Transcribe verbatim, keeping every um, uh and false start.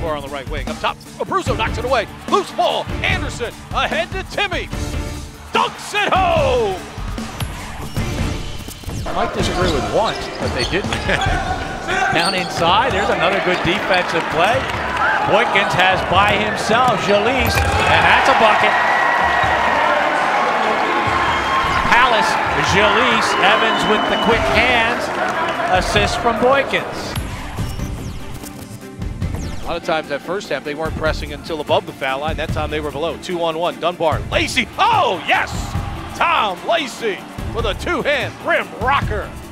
Dunbar on the right wing. Up top, Abruzzo knocks it away. Loose ball. Anderson ahead to Timmy. Dunks it home! I might disagree with once, but they didn't. Down inside, there's another good defensive play. Boykins has by himself Zalys, and that's a bucket. Paulius, Zalys, Evans with the quick hands. Assist from Boykins. A lot of times that first half, they weren't pressing until above the foul line. That time they were below. Two on one. Dunbar. Lacey. Oh, yes! Tom Lacey with a two-hand rim rocker.